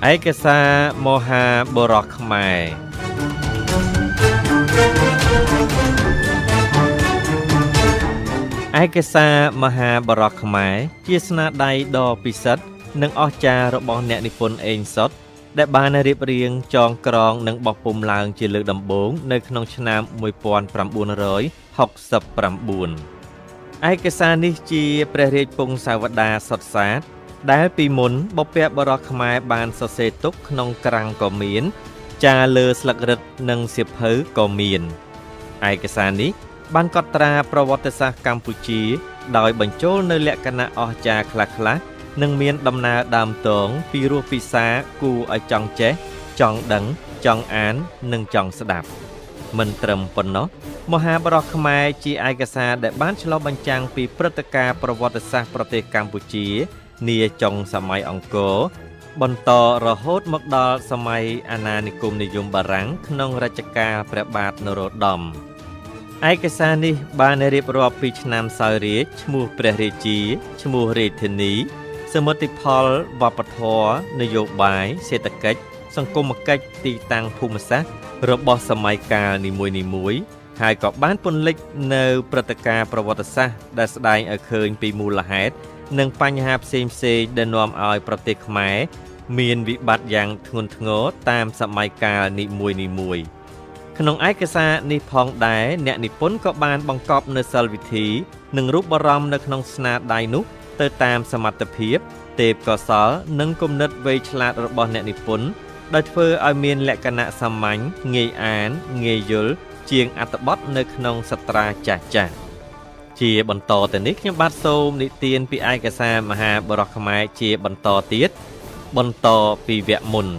ឯកសារមហាបរោះខ្មែរឯកសារមហាបរោះខ្មែរជាស្នាដៃដ៏ពិសិដ្ឋនិងអស្ចារ្យរបស់អ្នកនិពន្ធអេងសុតដែលបានរៀបរៀងចងក្រងនិងបោះពុម្ពឡើងជាលើកដំបូងនៅក្នុងឆ្នាំ1969ឯកសារនេះជាព្រះរាជពង្សាវតារសុទ្ធសាធដែលពីមុនបុព្វបុរសខ្មែរបានសរសេរទុកក្នុងក្រាំងក៏មានចារលើស្លឹករឹតនិងសៀវភៅក៏មានឯកសារនេះបានកត់ត្រាប្រវត្តិសាស្ត្រកម្ពុជាដោយបញ្ចូលនៅលក្ខណៈអស្ចារ្យខ្លះៗនិងមានដំណើរដើមតងពីរសពិសាគួរឲ្យចង់ចេះចង់ដឹងចង់អាននិងចង់ស្ដាប់មិនត្រឹមប៉ុណ្ណោះមហាបរោះខ្មែរជាឯកសារដែលបានឆ្លុះបញ្ចាំងពីព្រឹត្តិការណ៍ប្រវត្តិសាស្ត្រប្រទេសកម្ពុជានាចុងសម័យអង្គរបន្តរហូតមកដល់សម័យអាណានិគមនិយមបារាំងក្នុងរជ្ជកាលព្រះបាទនរោត្តមឯកសារនេះបានរៀបរាប់ពីឆ្នាំសោយរាជ្យឈ្មោះព្រះរាជាឈ្មោះរាជធានីសមិទ្ធផលវប្បធម៌នយោបាយសេដ្ឋកិច្ចសង្គមគិច្ចទីតាំងភូមិសាស្ត្ររបស់សម័យកាលនីមួយៗហើយក៏បានពន្លិចនៅព្រឹត្តិការណ៍ប្រវត្តិសាស្ត្រដែលស្ដែងឲ្យឃើញពីមូលហេតុនិងបញ្ហាផ្សេងៗដែលនាំឲ្យប្រទេសខ្មែរមានវិបត្តិយ៉ាងធ្ងន់ធ្ងរតាមសម័យកាលនីមួយៗក្នុងឯកសារនេះផងដែរអ្នកនិពន្ធក៏បានបង្កប់នូវសិល្បវិធីនិងរូបអារម្មណ៍នៅក្នុងស្នាដៃនោះទៅតាមសមត្ថភាពទេពកោសល្យនិងគំនិតវៃឆ្លាតរបស់អ្នកនិពន្ធដោយធ្វើឲ្យមានលក្ខណៈសាមញ្ញងាយអានងាយយល់ជាងអត្ថបទនៅក្នុងសត្រាចាស់ចាស់ជាបន្តទៅនេះខ្ញុំបាទសូមនិទានពីឯកសារមហាបរោះខ្មែរជាបន្តទៀតបន្តពីវគ្គមុន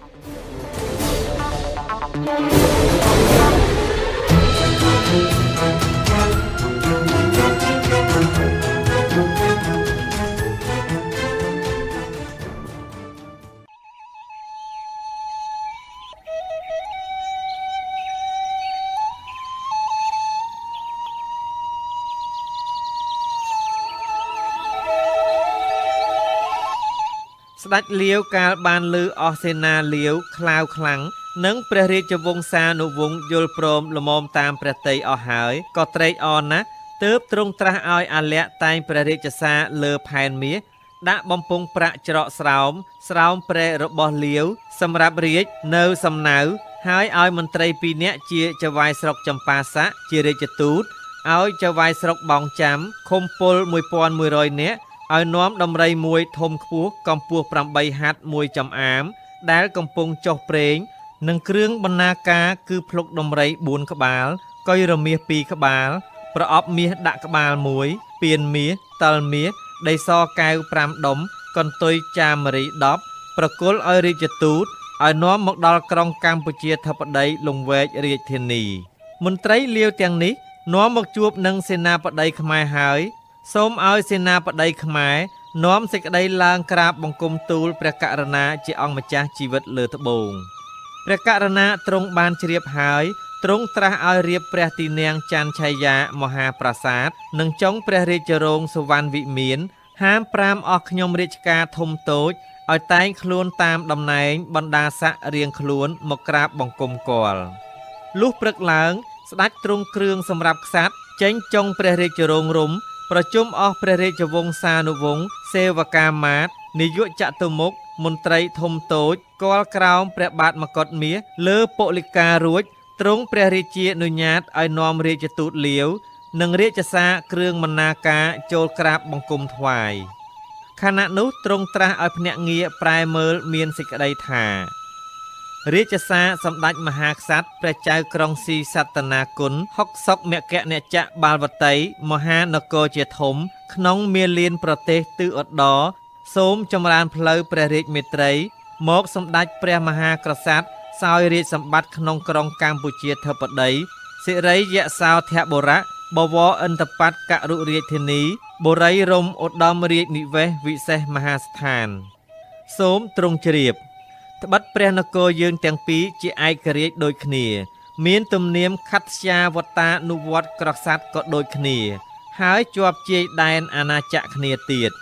ស្ដេចលាវកាលបានឮអស់សេនាលាវខ្លាវខ្លាំងនិងព្រះរាជវង្សានុវង្សយល់ព្រមល្មមតាមព្រះទ័យអស់ហើយក៏ត្រេកអរណាស់ទើបទ្រង់ត្រាស់ឲ្យអាល័ក្ខតែងព្រះរាជសារលើផែនមាសដាក់បំពង់ប្រាក់ច្រកស្រោមព្រែរបស់លាវសម្រាប់រាជនៅសំណៅហើយឲ្យមន្ត្រី2នាក់ជាចៅហ្វាយស្រុកចម្ប៉ាស័កជារាជទូតឲ្យចៅហ្វាយស្រុកបោងចាំឃុំពល1100នាក់ឲ្យនាំដំរីមួយធំខ្ពស់កម្ពស់8ហត្ថមួយចំអាមដែលកំពុងចុះប្រេងនិងគ្រឿងបណ្ណាការគឺភ្លុកដំរី4ក្បាលកុយរមាស2ក្បាលប្រអប់មាសដាក់ក្បាល1ពានមាសតលមាសដីសកែវ5ដុំកន្ទុយចាមរី10ប្រគល់ឲ្យរាជទូតឲ្យនាំមកដល់ក្រុងកម្ពុជាធិបតីលង្វែករាជធានីមន្ត្រីលាវទាំងនេះនាំមកជួបនឹងសេនាបតីខ្មែរហើយសូមឲ្យសេនាបតីខ្មែរនាំសេចក្តីឡើងក្រាបបង្គំទូលព្រះករុណាជាអង្គម្ចាស់ជីវិតលើត្បូងព្រះករុណាទ្រង់បានជ្រាបហើយទ្រង់ត្រាស់ឲ្យរៀបព្រះទីនាំងច័ន្ទឆាយាមហាប្រាសាទនិងចុងព្រះរាជរោងសុវណ្ណវិមានហាម5អស់ខ្ញុំរាជការធំតូចឲ្យតែងខ្លួនតាមតំណែងបណ្ដាស័ក្តិរៀងខ្លួនមកក្រាបបង្គំគាល់លុះព្រឹកឡើងស្ដេចទ្រង់គ្រឿងសម្រាប់ក្សត្រចេញចុងព្រះរាជរោងរំប្រជុំអស់ព្រះរាជវង្សានុវង្សសេវកាមាត្រនាយកចតុមុខមន្ត្រីធំតូចគាល់ក្រោមព្រះបាទមកុដមាសលើពលិការួចទ្រង់ព្រះរាជានុញ្ញាតឲ្យនាំរាជទូតលាវនិងរាជសារគ្រឿងបណ្ណាការចូលក្រាបបង្គំថ្វាយខណៈនោះទ្រង់ត្រាស់ឲ្យភ្នាក់ងារប្រែមើលមានសេចក្តីថារាជសារសម្ដេចមហាក្សត្រព្រះចៅក្រុងស៊ីសត្តនាគុណហុកសុកមគ្គនចក្របាល់វតីមហានគរជាធំក្នុងមាលានប្រទេសទិឧត្តរសូមចម្រើនផ្លូវព្រះរាជមេត្រីមកសម្ដេចព្រះមហាក្សត្រសោយរាជសម្បត្តិក្នុងក្រុងកម្ពុជាធិបតីសិរីយសោធបុរៈបវរអន្តបត្តិករុរាជធានីបុរីរមឧត្តមរាជនិវេសវិសេសមហាស្ថានសូមទ្រង់ជ្រាបត្បិតព្រះនគរយើងទាំងពីរជាឯករាជ្យដូចគ្នាមានទំនៀមខត្យាវតានុវត្តក្រស័តក៏ដូចគ្នាហើយជាប់ជាយដែនអាណាចក្រគ្នាទៀត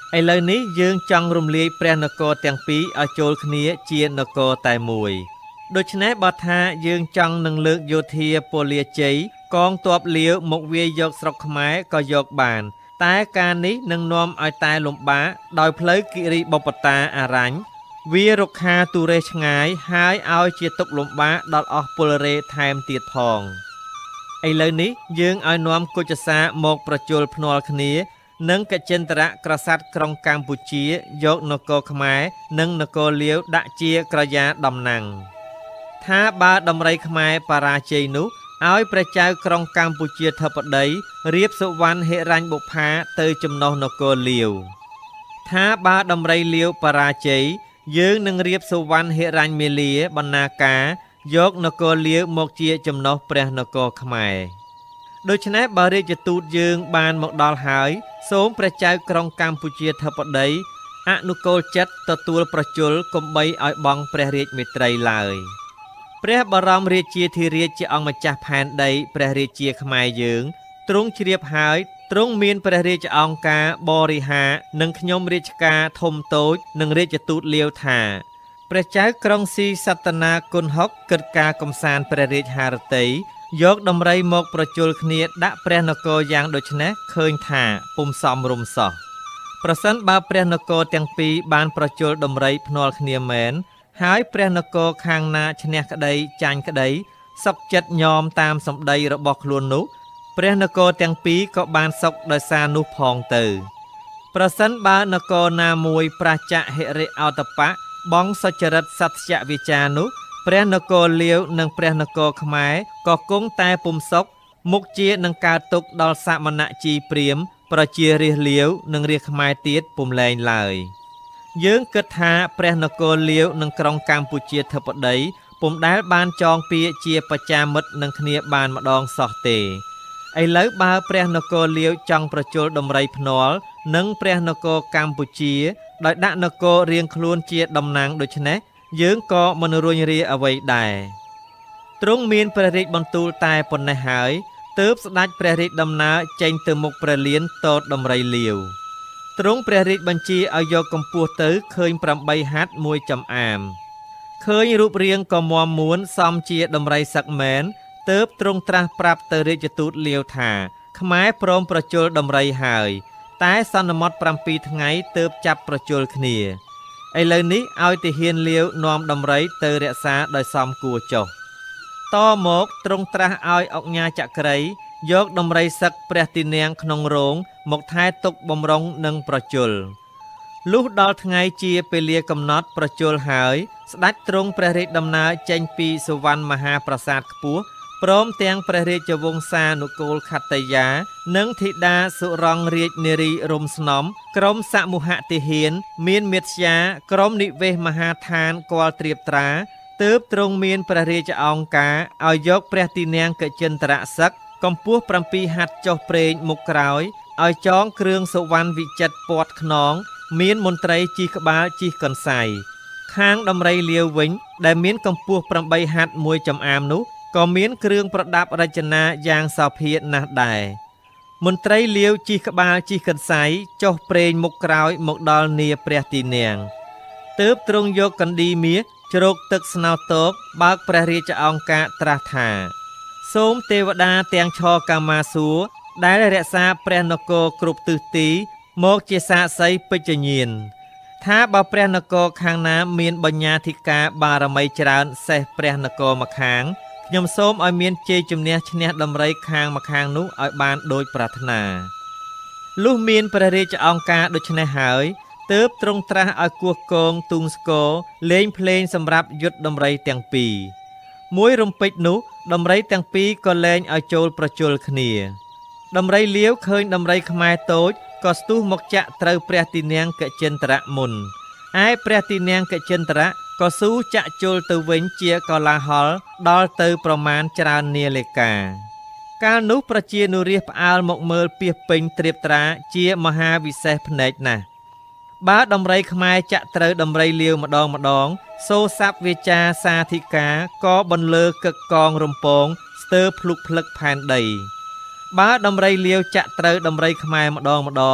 ឥឡូវនេះយើងចង់រំលាយព្រះនគរទាំងពីរឲ្យចូលគ្នាជានគរតែមួយដូច្នេះបើថាយើងចង់នឹងលើកយោធាពលរាជ័យកងទ័ពលាវមកវាយយកស្រុកខ្មែរក៏យកបានតែការនេះនឹងនាំឲ្យតែលំបាកដោយផ្លូវគិរីបុប្បតាអារញ្ញវារុក្ខាទុរេឆ្ងាយហើយឲ្យជាទុក្ខលំបាកដល់អស់ពលរេថែមទៀតផងឥឡូវនេះយើងឲ្យនាំគុជសាមកប្រជល់ភ្នាល់គ្នានិងកចិន្ទរៈក្រស័តក្រុងកម្ពុជាយកនគរខ្មែរនិងនគរលាវដាក់ជាក្រយាតំណាំងថាបើដំរីខ្មែរបរាជ័យនោះឲ្យព្រះចៅក្រុងកម្ពុជាធិបតីរៀបសុវណ្ណហិរញ្ញបុប្ផាទៅចំណុះនគរលាវថាបើដំរីលាវបរាជ័យយើងនឹងរៀបសុវណ្ណហិរញ្ញមាលាបណ្ណាការយកនគរលាវមកជាចំណុះព្រះនគរខ្មែរដូច្នេះបើរាជទូតយើងបានមកដល់ហើយសូមព្រះចៅក្រុងកម្ពុជាធិបតីអនុគលចិត្តទទួលប្រជល់កុំបីឲ្យបង់ព្រះរាជមេត្រីឡើយព្រះបរមរាជាធិរាជជាអង្គម្ចាស់ផែនដីព្រះរាជាខ្មែរយើងទ្រង់ជ្រាបហើយទ្រង់មានព្រះរាជអង្គការបរិហារនិងខ្ញុំរាជការធំតូចនិងរាជទូតលាវថាព្រះចៅក្រុងស៊ីសតនាគុណហុកគិតការកំសាន្តព្រះរាជហារតីយកដំរីមកប្រជល់គ្នាដាក់ព្រះនគរយ៉ាងដូច្នេះឃើញថាពុំសមរម្យសោះប្រសិនបើព្រះនគរទាំងពីរបានប្រជល់ដំរីភ្នាល់គ្នាមែនហើយព្រះនគរខាងណាឈ្នះក្តីចាញ់ក្តីសុខចិត្តញោមតាមសម្ដីរបស់ខ្លួននោះព្រះនគរទាំងពីរក៏បានសុខដោយសារនោះផងទៅប្រសិនបើនគរណាមួយប្រជៈហិរិអោតបៈបងសុចរិតសត្យវិចារនោះព្រះនគរលាវនិងព្រះនគរខ្មែរក៏គង់តែពុំសុខមុខជានឹងកើតទុកដល់សមណៈជីព្រាមប្រជារាស្ត្រលាវនិងរាស្ត្រខ្មែរទៀតពុំលែងឡើយយើងគិតថាព្រះនគរលាវនិងក្រុងកម្ពុជាធិបតីពុំដែលបានចងពាក្យជាបច្ចាមិត្តនឹងគ្នាបានម្ដងសោះទេឥឡូវបើព្រះនគរលាវចង់ប្រជល់ដំរីភ្នាល់និងព្រះនគរកម្ពុជាដោយដាក់នគររៀងខ្លួនជាតំណាងដូច្នេះយើងក៏មិនរួញរាអ្វីដែរទ្រង់មានព្រះរាជបន្ទូលតែប៉ុណ្ណេះហើយទើបស្ដេចព្រះរាជដំណើរចេញទៅមុខព្រះលានតតដំរីលាវទ្រង់ព្រះរាជបញ្ជាឲ្យយកកម្ពស់ទៅឃើញ8ហត្ថ1ចំអាមឃើញរូបរាងក៏មាំមួនសមជាដំរីសឹកមែនទើបទ្រង់ត្រាស់ប្រាប់ទៅរាជទូតលាវថាខ្មែរព្រមប្រជល់ដំរីហើយតែសន្មត7ថ្ងៃទើបចាប់ប្រជល់គ្នាឥឡូវនេះឲ្យទាហានលាវនាំដំរីទៅរក្សាដោយសមគួរចុះតមកទ្រង់ត្រាស់ឲ្យអុកញ៉ាចក្រីយកដំរីសឹកព្រះទីនាងក្នុងរោងមកថែទុកបំរុងនិងប្រជល់លុះដល់ថ្ងៃជាពេលលាកំណត់ប្រជល់ហើយស្ដេចទ្រង់ព្រះរាជដំណើរចេញពីសុវណ្ណមហាប្រាសាទខ្ពស់ព្រមទាំងព្រះរាជវង្សានុគលខត្តយានិងធីតាសុរង្សរាជនារីរំស្នំក្រុមសមូហទាហានមានមេធ្យាក្រុមនិវេសមហាឋានគាល់ត្រៀបត្រាទើបទ្រង់មានព្រះរាជអង្គការឲ្យយកព្រះទីនាងកចិន្ទរៈសឹកកម្ពស់7ហត្ថចុះព្រេងមុខក្រោយឲ្យចងគ្រឿងសុវណ្ណវិចិត្រពាត់ខ្នងមានមន្ត្រីជិះក្បាលជិះកន្សៃខាងដំរីលាវវិញដែលមានកម្ពស់8ហត្ថ1ចំអាមនោះក៏មានគ្រឿងប្រដាប់រចនាយ៉ាងសោភាណាស់ដែរមន្ត្រីលាវជិះក្បាលជិះកន្សៃចុះព្រេងមុខក្រោយមកដល់នាព្រះទីនាងទើបទ្រង់យកកណ្ឌីមាសជ្រោកទឹកស្នោតោកបើកព្រះរាជអង្គការត្រាស់ថាសូមទេវតាទាំងឆកាមាសួរដែលរក្សាព្រះនគរគ្រប់ទិសទីមកជាសាក្សីពេជ្ជញាណថាបើព្រះនគរខាងណាមានបញ្ញធិការបារមីច្រើនសេះព្រះនគរម្ខាងខ្ញុំសូមឲ្យមានជ័យជំនះឈ្នះដំរីខាងម្ខាងនោះឲ្យបានដូចប្រាថ្នាលុះមានព្រះរាជអង្គការដូច្នេះហើយទើបទ្រង់ត្រាស់ឲ្យគោះកងទូងស្គរលេងភ្លេងសម្រាប់យុទ្ធដំរីទាំងពីរមួយរំពេចនោះដំរីទាំងពីរក៏លែងឲ្យចូលប្រជល់គ្នាដំរីលាវឃើញដំរីខ្មែរតូចក៏ស្ទុះមកចាក់ត្រូវព្រះទីនាងកចិន្ទរៈមុនឯព្រះទីនាងកចិន្ទរៈក៏ស៊ូចាក់ជុលទៅវិញជាកលាហលដល់ទៅប្រមាណច្រើននាឡិកាកាលនោះប្រជានុរាស្ត្រផ្អើលមកមើលពាសពេញត្រៀបត្រាជាមហាវិសេសភ្នែកណាស់បើដំរីខ្មែរចាក់ត្រូវដំរីលាវម្ដងសូស័ព្ទវាចាសាធិកាក៏បន្លឺកឹកកងរំពងស្ទើរភ្លុកភ្លឹកផែនដីបើដំរីលាវចាក់ត្រូវដំរីខ្មែរម្ដង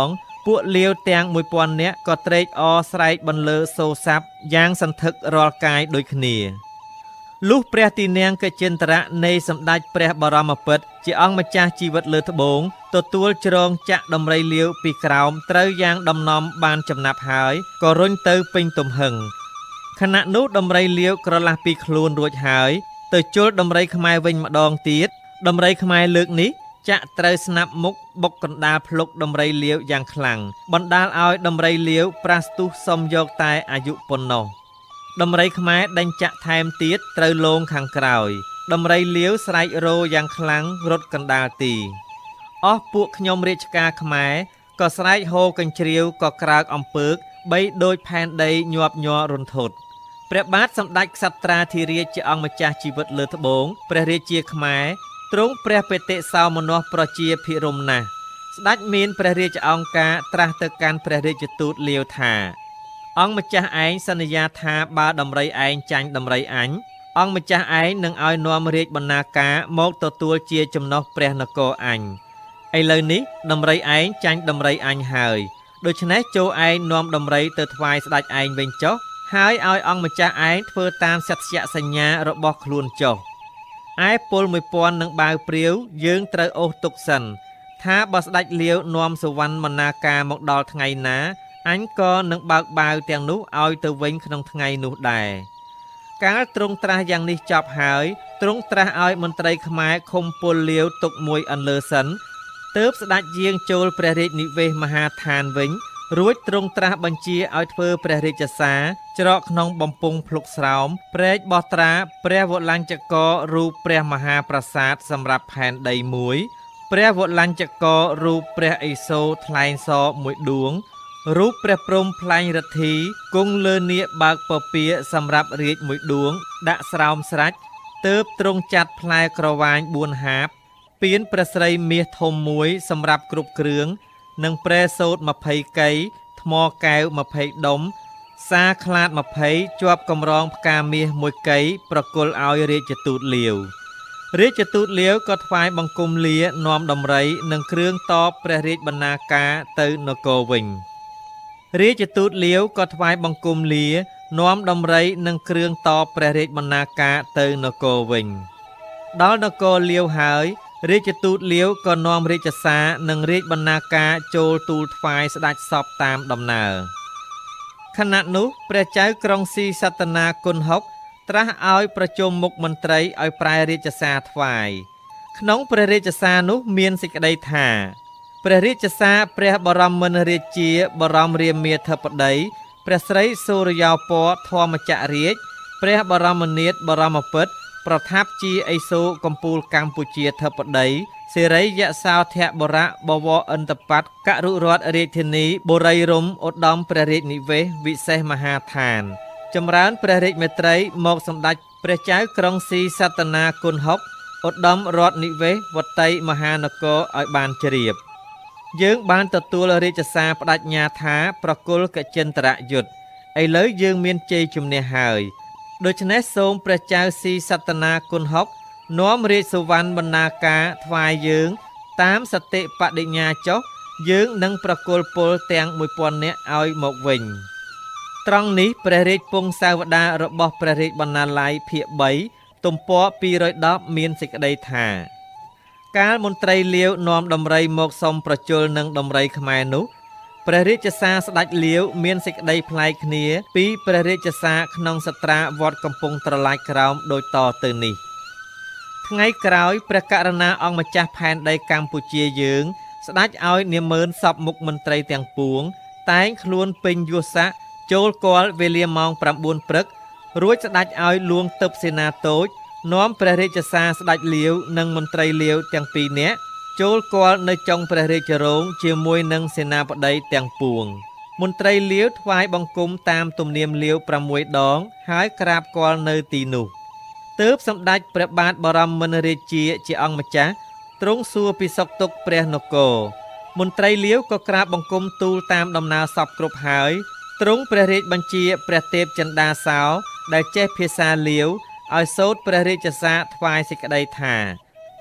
ពួកលាវទាំង1000នាក់ក៏ត្រេកអរស្រែកបន្លឺសូរស័ព្ទយ៉ាងសន្ធឹករាល់កាយដូចគ្នាលុះព្រះទីន័ងកចេន្ទ្រៈនៃសម្ដេចព្រះបរមពុទ្ធជាអង្គម្ចាស់ជីវិតលើត្បូងទទួលជ្រងចាក់ដំរីលាវពីក្រោមត្រូវយ៉ាងដំណំបានចំណាប់ហើយក៏រុញទៅពេញទំហឹងខណៈនោះដំរីលាវក្រឡះពីខ្លួនរួចហើយទៅជល់ដំរីខ្មែរវិញម្ដងទៀតដំរីខ្មែរលើកនេះចាក់ត្រូវស្នាប់មុខបុកកណ្ដាលភ្លុកដំរីលាវយ៉ាងខ្លាំងបណ្ដាលឲ្យដំរីលាវប្រាស្ទុះសុំយកតែអាយុប៉ុណ្ណោះដំរីខ្មែរដេញចាក់ថែមទៀតត្រូវលងខាងក្រោយដំរីលាវស្រែករោយ៉ាងខ្លាំងរត់កណ្ដាលទីអស់ពួកខ្ញុំរាជការខ្មែរក៏ស្រែកហូរកញ្ជ្រៀវក៏ក្រើកអំពើកបីដូចផែនដីញាប់ញ័ររន្ធត់ព្រះបាទសម្ដេចក្សត្រាធិរាជជាអង្គម្ចាស់ជីវិតលើត្បូងព្រះរាជាខ្មែរទ្រង់ព្រះបេតិសោមនស្សប្រជាភិរមណាស់ស្ដេចមានព្រះរាជអង្គការត្រាស់ទៅកាន់ព្រះរាជទូតលាវថាអង្គម្ចាស់ឯងសន្យាថាបើដំរីឯងចាញ់ដំរីអញអង្គម្ចាស់ឯងនឹងឲ្យនាំរាជបណ្ណាការមកទទួលជាចំណុះព្រះនគរអញឥឡូវនេះដំរីឯងចាញ់ដំរីអញហើយដូច្នេះចូលឯងនាំដំរីទៅថ្វាយស្ដេចឯងវិញចុះហើយឲ្យអង្គម្ចាស់ឯងធ្វើតាមសច្ចៈសញ្ញារបស់ខ្លួនចុះឯពល1000នឹងបាវព្រាវយើងត្រូវអូសទុកសិនថាបើស្ដេចលាវនាំសុវណ្ណមណាការមកដល់ថ្ងៃណាអញក៏នឹងបើកបាវទាំងនោះឲ្យទៅវិញក្នុងថ្ងៃនោះដែរកាលទ្រង់ត្រាស់យ៉ាងនេះចប់ហើយទ្រង់ត្រាស់ឲ្យមន្ត្រីខ្មែរឃុំពលលាវទុកមួយអន្លើសិនទើបស្ដេចយាងចូលព្រះរាជនិវេសមហាឋានវិញរួចទ្រង់ត្រាស់បញ្ជាឲ្យធ្វើព្រះរាជសារច្រកក្នុងបំពង់ភ្លុកស្រោមព្រែកបោះត្រាព្រះវលញ្ចករូបព្រះមហាប្រាសាទសម្រាប់ផែនដីមួយព្រះវលញ្ចករូបព្រះឥសូរថ្លែងសមួយដួងរូបព្រះព្រំផ្លាញ់រទ្ធីគង់លើនាគបើកពពាសម្រាប់រាជមួយដួងដាក់ស្រោមស្រាច់ទើបទ្រង់ចាត់ផ្លែក្រវាញ4ហាបពៀនព្រះស្រីមាសធំមួយសម្រាប់គ្រប់គ្រឿងនិងព្រែសូត្រ20កៃថ្មកែវ20ដុំសាខ្លាត20ជាប់កម្រងផ្កាមាស1កៃប្រគល់ឲ្យរាជទូតលាវរាជទូតលាវក៏ថ្វាយបង្គំលានាំដំរីនិងគ្រឿងតបព្រះរាជបណ្ណាការទៅនគរវិញរាជទូតលាវក៏ថ្វាយបង្គំលានាំដំរីនិងគ្រឿងតបព្រះរាជបណ្ណាការទៅនគរវិញដល់នគរលាវហើយរាជទូតលាវក៏នាំរាជសារនិងរាជបណ្ណាការចូលទូលថ្វាយស្ដេចសពតាមដំណើរខណៈនោះព្រះចៅក្រុងស៊ីសតនាគុណហុកត្រាស់ឲ្យប្រជុំមុខមន្ត្រីឲ្យប្រែរាជសារថ្វាយក្នុងព្រះរាជសារនោះមានសេចក្តីថាព្រះរាជសារព្រះបរមរាជាបរមរាមាធិបតីព្រះស្រីសូរ្យោពណ៌ធម្មចក្ររាជព្រះបរមនាថបរមពុទ្ធប្រថាប់ជាឥសូរកំពូលកម្ពុជាធិបតីសេរីយសោធបរៈបវរអន្តបត្តិករុរដ្ឋរាជធានីបុរីរំឧត្តមព្រះរាជនិវេសវិសេសមហាឋានចម្រើនព្រះរាជមេត្រីមកសម្ដេចព្រះចៅក្រុងស៊ីសតនាគុណហុកឧត្តមរដ្ឋនិវេសវតីមហានគរឲ្យបានជ្រាបយើងបានទទួលរាជសារបដិញ្ញាថាប្រគល់កចេន្ទ្រយុទ្ធឥឡូវយើងមានជ័យជំនះហើយដូច្នេះសូមព្រះចៅស៊ីសតនាគុណហុកនាំរាជសុវណ្ណបណ្ណាការថ្វាយយើងតាមសតិបដិញ្ញាចុះយើងនឹងប្រគល់ពលទាំង1000នាក់ឲ្យមកវិញត្រង់នេះព្រះរាជពង្សាវតាររបស់ព្រះរាជបណ្ណាល័យភាគ3ទំព័រ210មានសេចក្តីថាកាលមន្ត្រីលាវនាំដំរីមកសុំប្រជល់នឹងដំរីខ្មែរនោះព្រះរាជសារស្ដេចលាវមានសេចក្តីប្លែកគ្នាពីព្រះរាជសារក្នុងសត្រាវត្តកំពង់ត្រឡាចក្រោមដូចតទៅនេះថ្ងៃក្រោយព្រះករុណាអង្គម្ចាស់ផែនដីកម្ពុជាយើងស្ដេចឲ្យនាម៉ឺនសពមុខមន្ត្រីទាំងពួងតែងខ្លួនពេញយស័កចូលគាល់វេលាម៉ោង9ព្រឹករួចស្ដេចឲ្យលួងទិបសេនាតូចនាំព្រះរាជសារស្ដេចលាវនិងមន្ត្រីលាវទាំង2នាក់ចូលគាល់នៅចុងព្រះរាជរោងជាមួយនឹងសេនាបតីទាំងពួងមន្ត្រីលាវថ្វាយបង្គំតាមទំនៀមលាវ6ដងហើយក្រាបគាល់នៅទីនោះទើបសម្ដេចព្រះបាទបរមរាជាជាអង្គម្ចាស់ទ្រង់សួរពីសុខទុក្ខព្រះនគរមន្ត្រីលាវក៏ក្រាបបង្គំទូលតាមដំណើរសពគ្រប់ហើយទ្រង់ព្រះរាជបញ្ជាព្រះទេពចិន្តាសោដែលចេះភាសាលាវឲ្យសូត្រព្រះរាជសារថ្វាយសេចក្តីថា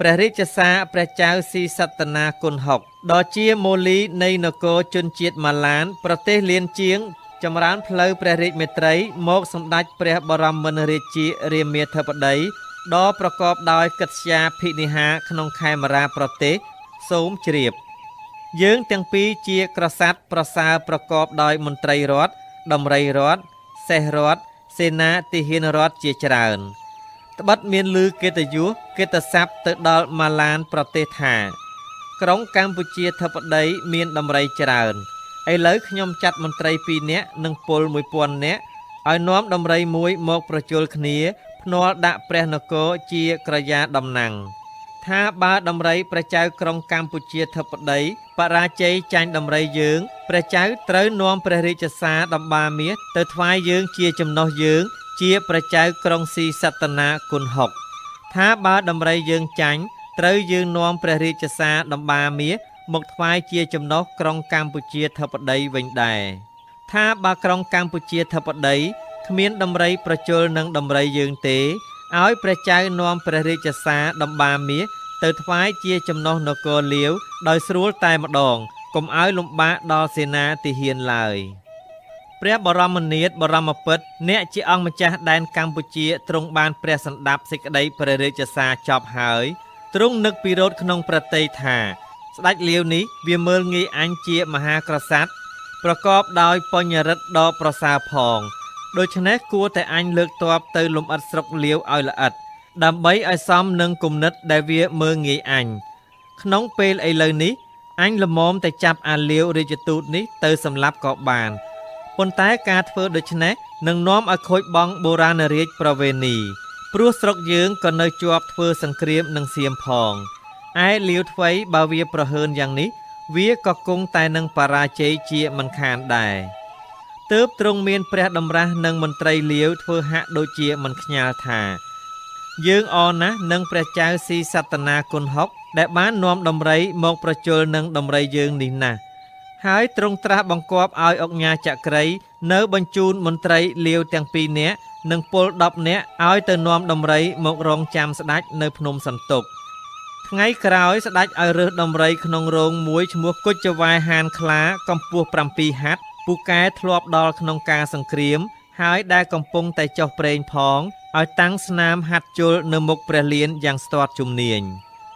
ព្រះរាជសារព្រះចៅស៊ីសតនាគុណហុកដ៏ជាមូលីនៃនគរជនជាតិម៉ាឡានប្រទេសលៀនជាងចម្រើនផ្លូវព្រះរាជមេត្រីមកសម្ដេចព្រះបរមរាជារាមាធិបតីដ៏ប្រកបដោយកិត្យាភិនិហាក្នុងខេមរាប្រទេសសូមជ្រាបយើងទាំងពីរជាក្រស័ត្រិយប្រសើរប្រកបដោយមន្ត្រីរដ្ឋដំរីរដ្ឋសេះរដ្ឋសេនាទាហានរដ្ឋជាច្រើនត្បិតមានឮកិត្តិយសកិត្តិស័ព្ទទៅដល់ម៉ាឡានប្រទេសថាក្រុងកម្ពុជាធិបតីមានដំរីច្រើនឥឡូវខ្ញុំចាត់មន្ត្រី2នាក់និងពល1000នាក់ឲ្យនាំដំរីមួយមកប្រជល់គ្នាភ្នាល់ដាក់ព្រះនគរជាក្រយាតំណាំងថាបើដំរីព្រះចៅក្រុងកម្ពុជាធិបតីបរាជ័យចាញ់ដំរីយើងព្រះចៅត្រូវនាំព្រះរាជសារដំបាមាសទៅថ្វាយយើងជាចំណុះយើងជាព្រះចៅក្រុងស៊ីសតនាគុណហុកថាបើដំរីយើងចាញ់ត្រូវយើងនាំព្រះរាជសារដំបាមាសមកថ្វាយជាចំណុះក្រុងកម្ពុជាធិបតីវិញដែរថាបើក្រុងកម្ពុជាធិបតីគ្មានដំរីប្រជល់នឹងដំរីយើងទេឲ្យព្រះចៅនាំព្រះរាជសារដំបាមាសទៅថ្វាយជាចំណុះនគរលាវដោយស្រួលតែម្ដងកុំឲ្យលំបាកដល់សេនាទាហានឡើយព្រះបរមនាថបរមពុទ្ធអ្នកជាអង្គម្ចាស់ដែនកម្ពុជាទ្រង់បានព្រះសណ្ដាប់សេចក្តីព្រះរាជសារចប់ហើយទ្រង់នឹកពិរោធក្នុងប្រតិយថាស្ដេចលាវនេះវាមើលងាយអញជាមហាក្រស័ត្រិយប្រកបដោយបញ្ញរិទ្ធដ៏ប្រសើរផងដូច្នេះគួរតែអញលើកទ័ពទៅលំអិតស្រុកលាវឲ្យល្អិតដើម្បីឲ្យសមនឹងគំនិតដែលវាមើលងាយអញក្នុងពេលឥឡូវនេះអញល្មមតែចាប់អាលាវរាជទូតនេះទៅសម្លាប់ក៏បានប៉ុន្តែការធ្វើដូច្នេះនឹងនាំឲ្យខូចបង់បុរាណរាជប្រវេណីព្រោះស្រុកយើងក៏នៅជាប់ធ្វើសង្គ្រាមនឹងសៀមផងឯលាវថ្វីបើវាប្រហើនយ៉ាងនេះវាក៏គង់តែនឹងបរាជ័យជាមិនខានដែរទើបទ្រង់មានព្រះតម្រាស់នឹងមន្ត្រីលាវធ្វើហាក់ដូចជាមិនខ្ញាល់ថាយើងអរណាស់នឹងព្រះចៅស៊ីសតនាគុណហុកដែលបាននាំដំរីមកប្រជល់នឹងដំរីយើងនេះណាស់ហើយទ្រង់ត្រាស់បង្គាប់ឲ្យអុកញ៉ាចក្រីនៅបញ្ជូនមន្ត្រីលាវទាំង2នាក់និងពល10នាក់ឲ្យទៅនាំដំរីមករងចាំស្ដេចនៅភ្នំសន្ទុកថ្ងៃក្រោយស្ដេចឲ្យរើសដំរីក្នុងរោងមួយឈ្មោះគុជវ៉ែហានខ្លាកម្ពស់7ហត្ថពូកែធ្លាប់ដល់ក្នុងការសង្គ្រាមហើយដែលកំពុងតែចុះប្រេងផងឲ្យតាំងស្នាមហាត់ជល់នៅមុខព្រះលានយ៉ាងស្ទាត់ជំនាញ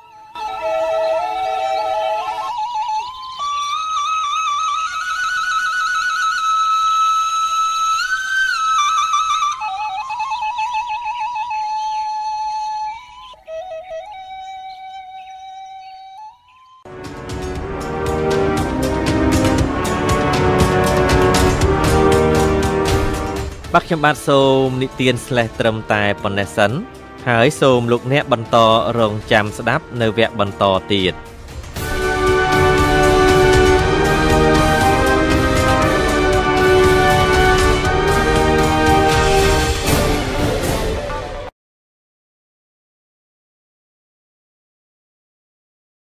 បាទខ្ញុំបាទសូមនិទានត្រឹមតែប៉ុណ្ណេះសិនហើយសូមលោកអ្នកបន្តរងចាំស្ដាប់នៅវគ្គបន្តទៀត